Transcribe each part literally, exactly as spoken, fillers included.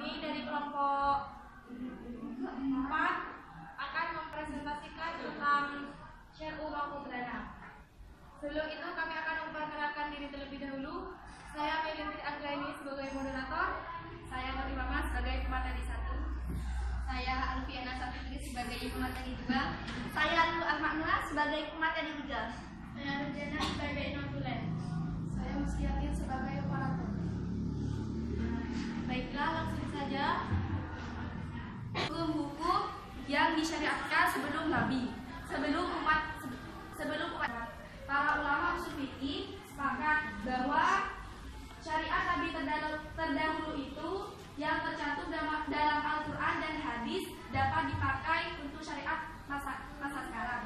Kami dari kelompok empat akan mempresentasikan tentang Syar'u Maqoblana. Sebelum itu kami akan memperkenalkan diri terlebih dahulu. Saya Melintir Anggraini sebagai moderator. Saya Nuri Mama sebagai pemateri satu. Saya Alfiana Sapitri sebagai pemateri dua. Saya Lu Al-Maknura sebagai pemateri tiga. Saya Rujana sebagai notulen. Saya Musyakin sebagai operator. Baiklah, langsung saja. Hukum-hukum yang disyariatkan sebelum Nabi, sebelum umat sebelum umat. Para ulama usul fikih sepakat bahwa syariat Nabi terdahulu itu yang tercantum dalam, dalam Al-Quran dan hadis dapat dipakai untuk syariat masa, masa sekarang.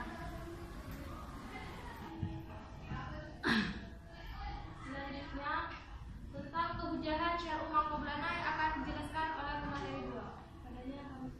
Selanjutnya, tentang kehujahan Syar'u Maqoblana yang akan dijelaskan oleh pemateri dua. Padanya kami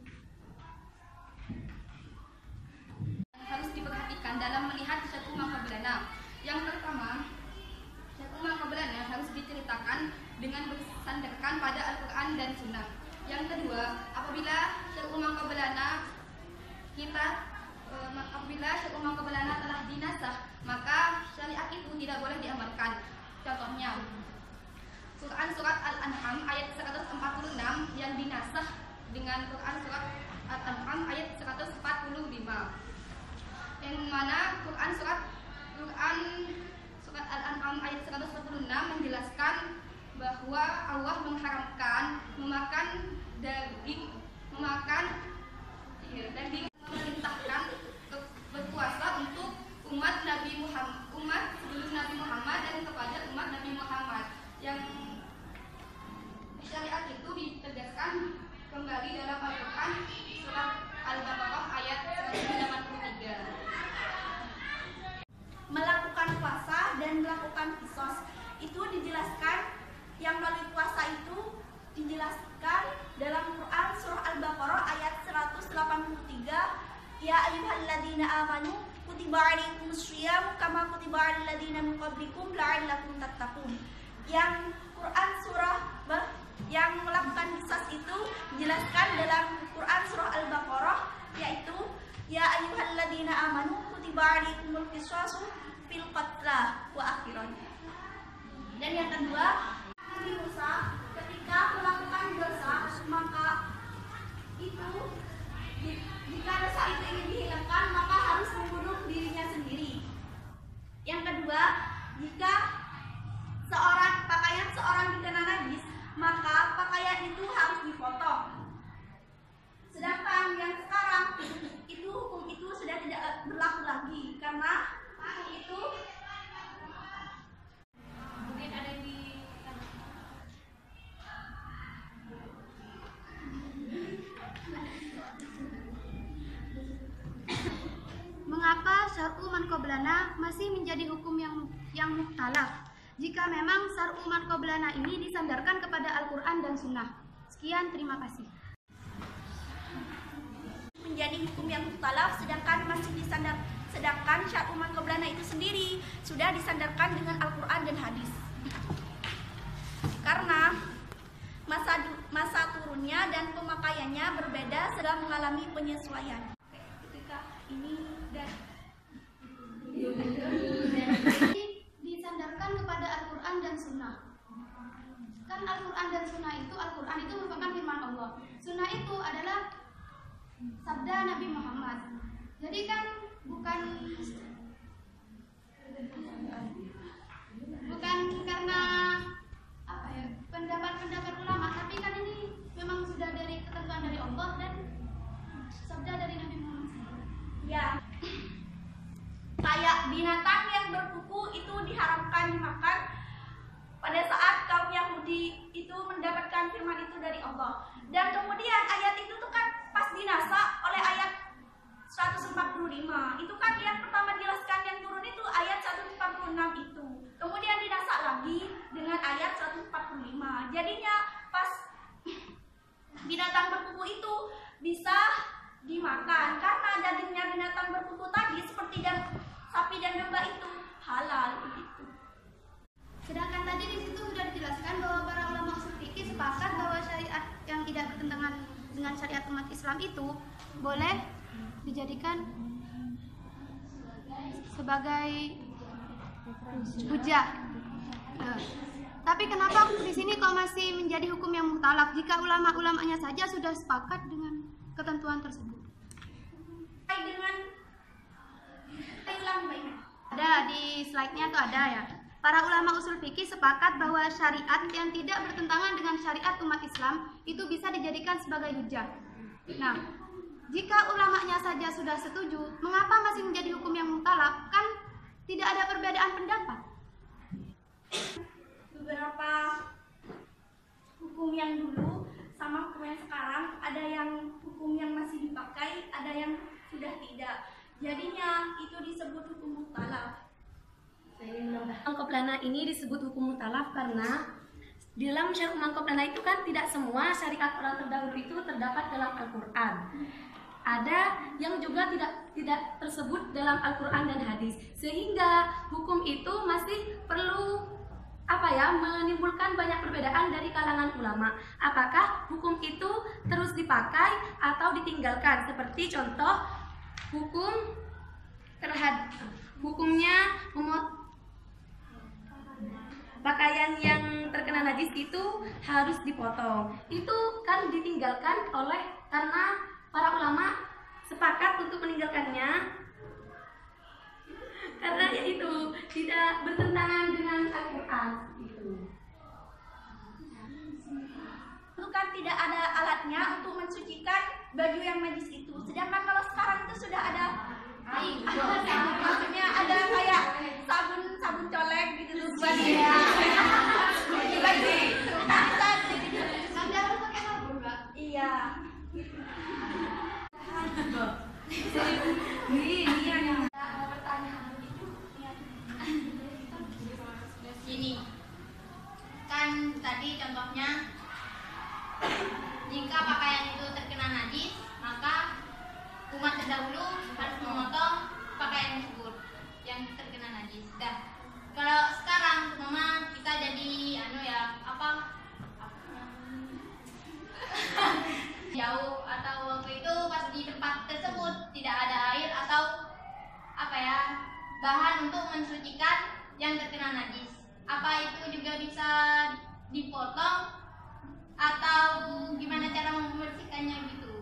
Harus diperhatikan dalam melihat Syar'u Maqoblana. Yang pertama, Syar'u Maqoblana harus diceritakan dengan bersandarkan pada Al-Quran dan Sunnah. Yang kedua, apabila Syar'u Maqoblana kita e, apabila Syar'u Maqoblana telah dinasakh, maka syariat itu tidak boleh diamalkan. Contohnya, Quran surat Al-An'am ayat seratus empat puluh enam yang dinasakh dengan Quran surat Al-An'am ayat seratus empat puluh lima. Yang mana Quran surat Quran surat Al-An'am ayat seratus empat puluh enam menjelaskan bahwa Allah mengharamkan memakan daging memakan iya, daging memerintahkan berpuasa untuk umat Nabi Muhammad umat sebelum Nabi Muhammad dan kepada umat Nabi Muhammad. Yang syariat itu ditegaskan kembali dalam Al-Quran surat Al-Baqarah ayat seratus delapan puluh tiga. Melakukan puasa dan melakukan kisos itu dijelaskan, yang melalui puasa itu dijelaskan dalam Quran surah Al-Baqarah ayat seratus delapan puluh tiga. Ya ayyuhalladzina amanu kutiba alaikumus syiyam kama kutiba alal ladzina min qablikum la'allakum tattaqun. Yang Quran surah yang melakukan kisos itu dijelaskan dalam Quran surah Al-Baqarah, yaitu ya ayyuhalladzina amanu kutiba alaikumul qisasu fil qatla wa akhiran. Dan yang kedua, Nabi Musa ketika melakukan dosa, maka itu jika dosa itu ingin dihilangkan, maka harus membunuh dirinya sendiri. Yang kedua, jika seorang pakaian seorang dikena najis, maka pakaian itu harus dipotong. Sedangkan yang sekarang itu hukum itu sudah tidak berlaku lagi, karena itu mungkin ada yang di Mengapa Syar'u Maqoblana masih menjadi hukum yang yang mukhtalaf jika memang Syar'u Maqoblana ini disandarkan kepada Al-Quran dan Sunnah? Sekian, terima kasih. Menjadi hukum yang mukhtalaf sedangkan masih disandar sedangkan Syar'u Maqoblana itu sendiri sudah disandarkan dengan Al-Quran dan hadis. Karena masa masa turunnya dan pemakaiannya berbeda sedang mengalami penyesuaian. Ketika ini dan Disandarkan kepada Al-Quran dan Sunnah. Kan Al-Quran dan Sunnah itu, Al-Quran itu merupakan firman Allah. Sunnah itu adalah sabda Nabi Muhammad. Jadi kan bukan bukan karena apa ya pendapat-pendapat ulama, tapi kan ini memang sudah dari ketentuan dari Allah dan sabda dari Nabi Muhammad. ya, kayak binatang yang berkuku itu diharamkan dimakan pada saat kaum Yahudi itu mendapatkan firman itu dari Allah. Dan kemudian ayat itu tuh kan pas dinasa oleh ayat seratus empat puluh lima. Itu kan yang pertama dijelaskan yang turun itu ayat seratus empat puluh enam itu. Kemudian dinasa lagi dengan ayat seratus empat puluh lima. Jadinya pas binatang berkuku itu bisa dimakan karena dagingnya binatang berkuku tadi seperti dan sapi dan domba itu halal begitu. Sedangkan tadi di situ sudah dijelaskan bahwa para ulama usul fikih sepakat bahwa syariat yang tidak Islam itu boleh dijadikan sebagai hujah. Nah, tapi kenapa di sini kok masih menjadi hukum yang mukhtalaf jika ulama-ulamanya saja sudah sepakat dengan ketentuan tersebut? Dengan ada di slide-nya tuh ada ya. Para ulama usul fikih sepakat bahwa syariat yang tidak bertentangan dengan syariat umat Islam itu bisa dijadikan sebagai hujah. Nah, jika ulamanya saja sudah setuju, mengapa masih menjadi hukum yang mukhtalaf? Kan tidak ada perbedaan pendapat. Beberapa hukum yang dulu sama hukum yang sekarang, ada yang hukum yang masih dipakai, ada yang sudah tidak. Jadinya itu disebut hukum mukhtalaf. Mangkoplana ini disebut hukum mukhtalaf karena di dalam syariat Mangkoplana itu kan tidak semua syariat orang terdahulu itu terdapat dalam Al-Quran. Ada yang juga tidak tidak tersebut dalam Al-Quran dan hadis, sehingga hukum itu masih perlu apa ya menimbulkan banyak perbedaan dari kalangan ulama. Apakah hukum itu terus dipakai atau ditinggalkan? Seperti contoh hukum terhadap hukumnya memot pakaian yang terkena najis itu harus dipotong. Itu kan ditinggalkan oleh karena para ulama sepakat untuk meninggalkannya karena itu tidak bertentangan dengan Al-Quran. Itu. Itu kan tidak ada alatnya untuk mensucikan baju yang najis itu. Sedangkan kalau sekarang itu sudah ada air. Maksudnya ada kayak sabun sabun colek gitu tuh buat dia. Di baju itu bisa jadi. Nanti harus pakai sabun, Mbak. Iya. Ini ini yang Gini, kan tadi contohnya jika pakaian itu terkena najis, maka umat terdahulu harus memotong pakaian tersebut yang terkena najis. Dan kalau sekarang mama kita jadi anu ya apa, apa jauh atau waktu itu pas di tempat tersebut tidak ada air atau apa ya bahan untuk mensucikan yang terkena najis, apa itu juga bisa dipotong atau gimana cara membersihkannya gitu?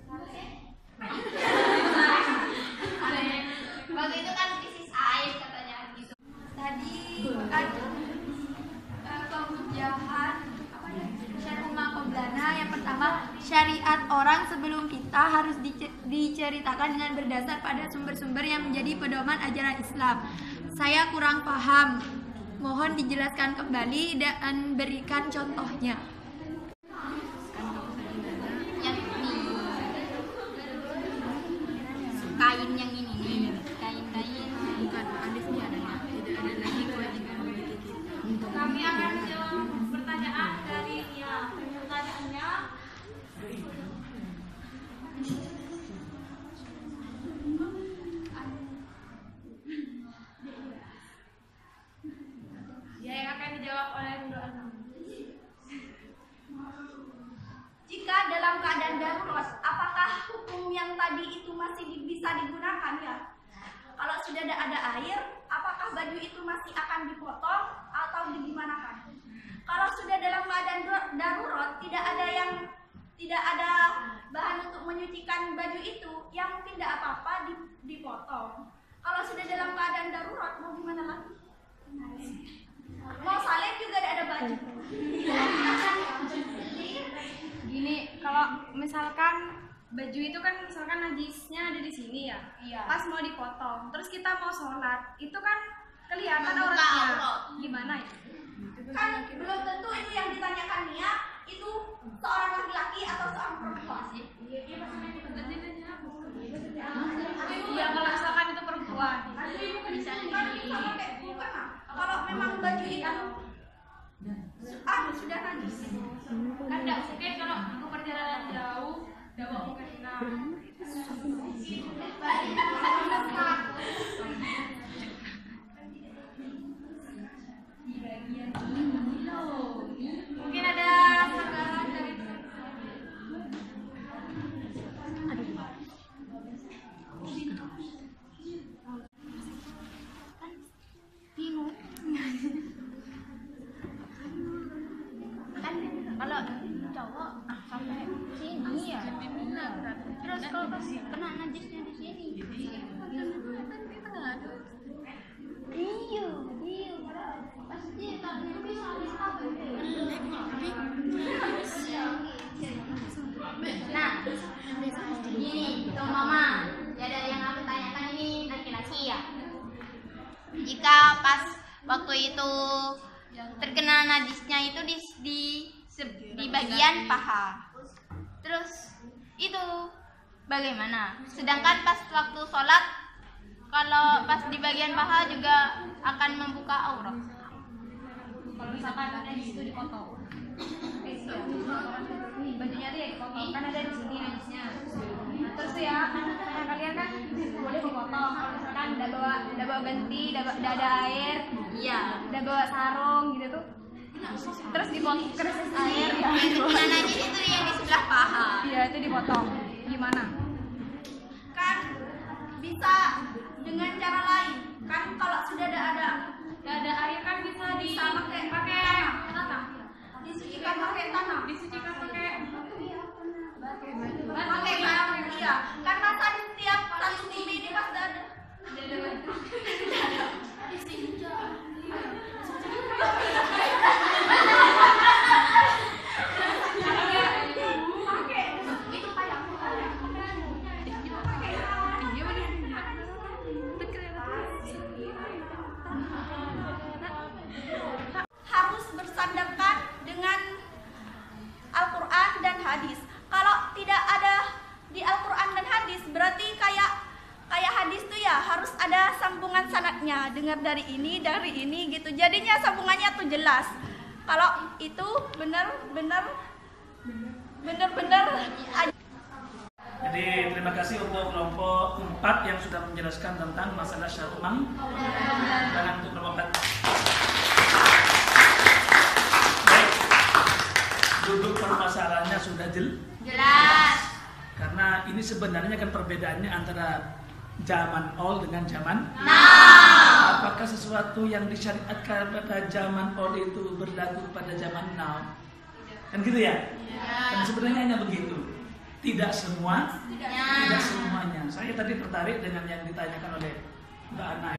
Waktu itu kan krisis air katanya gitu. Tadi ada uh, kehujahan apa ya? Syariat Mangkoplana yang pertama, syariat orang sebelum kita harus dice- diceritakan dengan berdasar pada sumber-sumber yang menjadi pedoman ajaran Islam. Saya kurang paham. Mohon dijelaskan kembali dan berikan contohnya. Yang ini kain yang ini nih, kain-kain. bukan alifnya adanya, tidak ada lagi kewajiban bagi kita. Kami akan jawab pertanyaan dari Nia. Pertanyaannya, ya yang akan dijawab oleh Nurul Anam. Jika dalam keadaan darurat, apakah hukum yang tadi itu masih di- bisa digunakan ya? Kalau sudah ada, ada air, apakah baju itu masih akan dipotong atau digimanakan? Kalau sudah dalam keadaan dur- darurat, tidak ada yang tidak ada bahan untuk menyucikan baju itu, yang mungkin tidak apa-apa di- dipotong. Kalau sudah dalam keadaan darurat, mau gimana lagi? Mau salib juga tidak ada baju. Gini, kalau misalkan baju itu kan misalkan najisnya ada di sini ya, Iya. pas mau dipotong, terus kita mau sholat, itu kan kelihatan Membuka auratnya. aurat. Gimana ya? Kan belum tentu itu yang ditanyakan Nia itu seorang laki-laki atau seorang perempuan. Iya, kalau misalkan itu perempuan. Kan bisa pakai mukena. Kalau memang baju itu ah sudah najis. Kan tidak mungkin kalau aku perjalanan jauh bawa mukena. Mungkin ada sanggahan dari Terus kalau kena najisnya di sini. Iya, iya. Pasti kalau itu bisa habis apa? Nah, ini tuh mama. Jadi yang aku tanyakan ini laki-laki ya. Jika pas waktu itu terkena najisnya itu di di, di bagian paha. Terus itu bagaimana? Sedangkan pas waktu sholat, kalau pas di bagian paha juga akan membuka aurat. Kalau misalkan najis itu dipotong, bajunya dia dipotong, kan ada di sini najisnya. Nah, terus ya, karena kalian kan boleh dipotong. Kalau misalkan udah bawa, udah bawa ganti, udah, udah ada air, Iya. udah bawa sarung gitu tuh, terus dipotong krisis air, ya. Yang terkena najis itu yang di sebelah paha. Iya itu dipotong. Gimana? Kan bisa dengan cara lain. Kan kalau sudah ada ada Gak ada air kan bisa di bisa pakai pakai tanah. Disucikan pakai tanah. disucikan pakai Pakai batu, iya. Karena tadi setiap satu bumi ini pasti ada. Harus bersandarkan dengan Al-Quran dan hadis. Kalau tidak ada di Al-Quran dan hadis, berarti kayak kayak hadis tuh ya harus ada sambungan sanadnya, dengar dari ini dari ini gitu. Jadinya sambungannya tuh jelas. Kalau itu benar-benar benar-benar Jadi terima kasih untuk kelompok empat yang sudah menjelaskan tentang masalah syarumang. Tangan untuk kelompok empat. Baik. Duduk permasalahannya sudah jel. Jelas. Karena ini sebenarnya kan perbedaannya antara zaman old dengan zaman Now. Apakah sesuatu yang disyariatkan pada zaman old itu berlaku pada zaman now? Kan gitu ya? Kan sebenarnya hanya begitu. Tidak semua, tidak semuanya. Saya tadi tertarik dengan yang ditanyakan oleh Mbak Ana